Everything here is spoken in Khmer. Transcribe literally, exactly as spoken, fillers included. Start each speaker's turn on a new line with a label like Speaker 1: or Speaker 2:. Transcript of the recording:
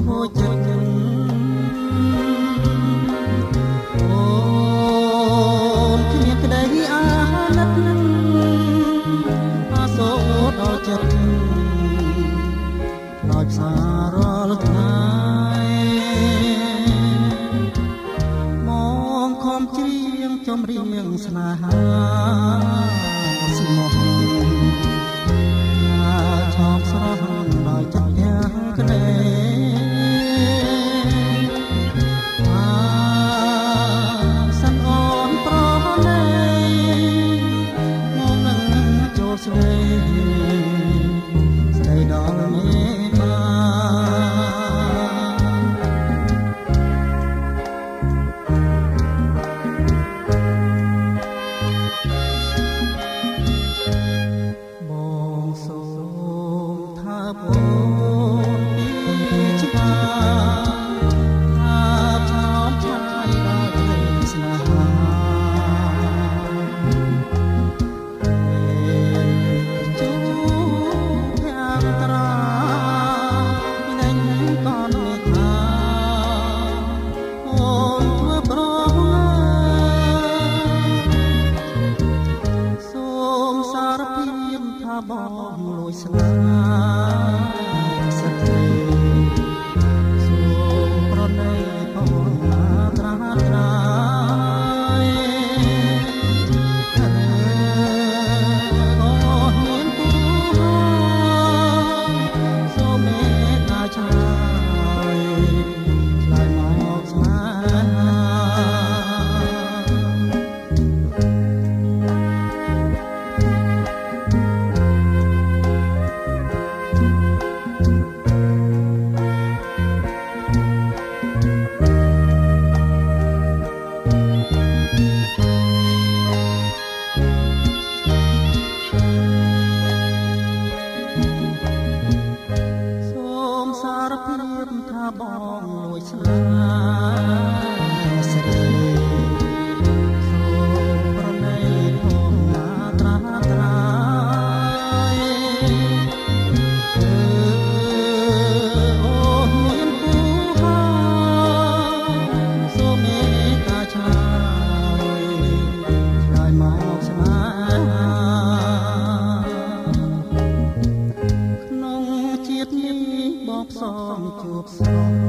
Speaker 1: ួចចិត្តអូនគ្មានក្តីអាណិតអាសូរដល់ចិត្តដោយផ្សាររាល់ថ្ងៃមកខំច្រៀងចំរៀងស្នេហាស្មោះឆោមស្រស់ដោយចិត្តទាំងក្តីអាសិនអូនប្រណីមកនឹងចូលស្ដីស្ដីដល់មេមាបងសូមថាបងពីច្បាថាថោមឆាយដល់ក្តីស្នេហាជួទាំងត្រាលែងកូនមេថាអូនធ្វើប្រសូមសារភាពថាបងលួចស្នេហ៍សក្តិសូមប្រណីផងណាត្រាត្រាយអូមានពូសូមមេត្តាឆាយឆ្លើយមកស្នេហាសូមសារភាពថាបងលួចស្នេហ៍ស្រីសូមប្រណីផងណាត្រាត្រាយអឺអូមានពូហើយសូមមេត្តាឆាយឆ្លើយមកស្នេហាក្នុងជាតិនេះបងផ្សំជួបស្រស់